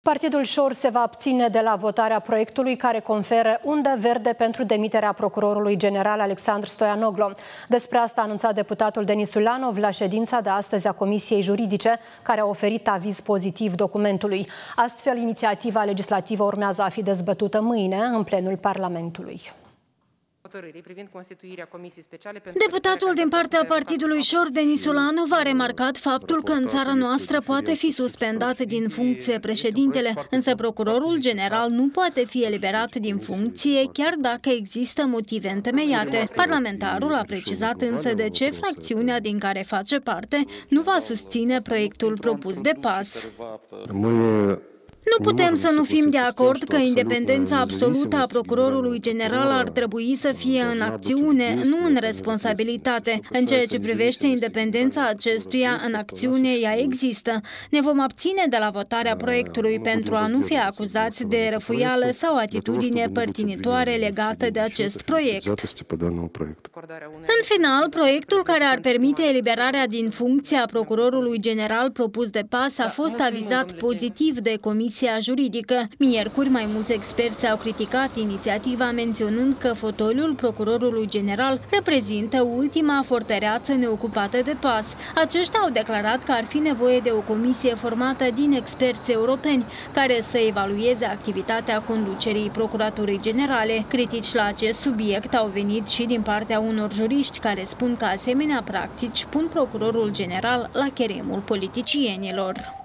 Partidul Șor se va abține de la votarea proiectului care conferă undă verde pentru demiterea procurorului general Alexandru Stoianoglo. Despre asta a anunțat deputatul Denis Ulanov la ședința de astăzi a Comisiei Juridice, care a oferit aviz pozitiv documentului. Astfel, inițiativa legislativă urmează a fi dezbătută mâine în plenul Parlamentului. Deputatul din partea Partidului Șor, Denis Ulanov, a remarcat faptul că în țara noastră poate fi suspendat din funcție președintele, însă procurorul general nu poate fi eliberat din funcție chiar dacă există motive întemeiate. Parlamentarul a precizat însă de ce fracțiunea din care face parte nu va susține proiectul propus de PAS. Nu putem să nu fim de acord că independența absolută a procurorului general ar trebui să fie în acțiune, nu în responsabilitate. În ceea ce privește independența acestuia, în acțiune ea există. Ne vom abține de la votarea proiectului pentru a nu fi acuzați de răfuială sau atitudine părtinitoare legată de acest proiect. În final, proiectul care ar permite eliberarea din funcție a procurorului general propus de PAS a fost avizat pozitiv de Comisia Juridică. Miercuri, mai mulți experți au criticat inițiativa, menționând că fotoliul procurorului general reprezintă ultima fortăreață neocupată de PAS. Aceștia au declarat că ar fi nevoie de o comisie formată din experți europeni care să evalueze activitatea conducerii Procuraturii Generale. Critici la acest subiect au venit și din partea unor juriști care spun că asemenea practici pun procurorul general la cheremul politicienilor.